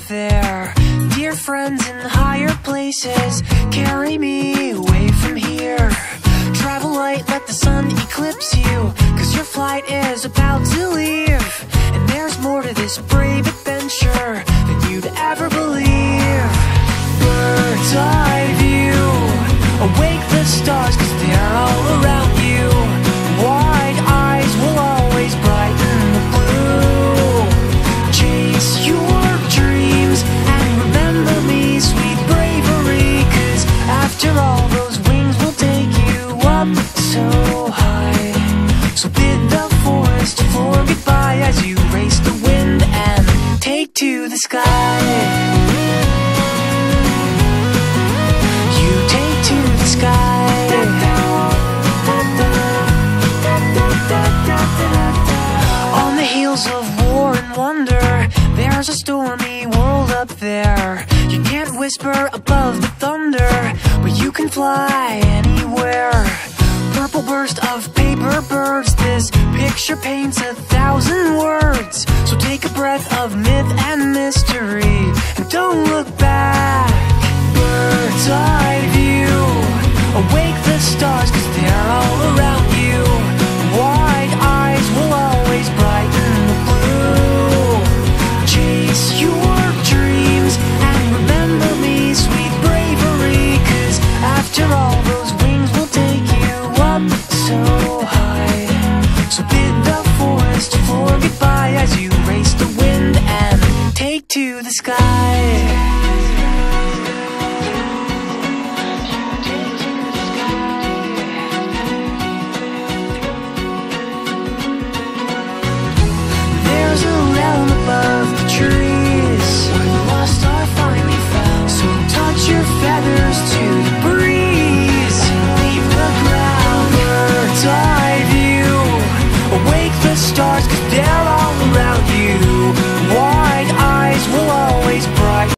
there. Dear friends in higher places, carry me away from here. Travel light, let the sun eclipse you, 'cause your flight is about to leave. And there's more to this brave adventure than you'd ever believe. Bird's eye view, awake the stars, 'cause they're all around you. Wide eyes will always brighten the blue. Chase your dreams and remember me, sweet bravery, 'cause after all, those wings will take you up so high. So bid the forest for goodbye as you race the wind and take to the sky. You take to the sky. On the heels of war and wonder, there's a stormy world up there. You can't whisper above the thunder, but you can fly anywhere. Purple burst of paper birds, this picture paints 1,000 words. So take a breath of myth and mystery and don't look back. Bird's eye view, awake the stars, 'cause they're all around you. Wide eyes will always brighten the blue. Chase your dreams and remember me, sweet bravery, 'cause after all, those wings will take you up so high. So bid the forest for goodbye as you race the wind and take to the sky.